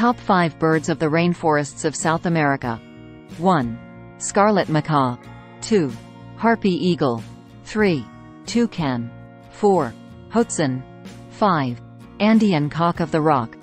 Top 5 birds of the rainforests of South America. 1. Scarlet macaw. 2. Harpy eagle. 3. Toucan. 4. Hoatzin. 5. Andean cock of the rock.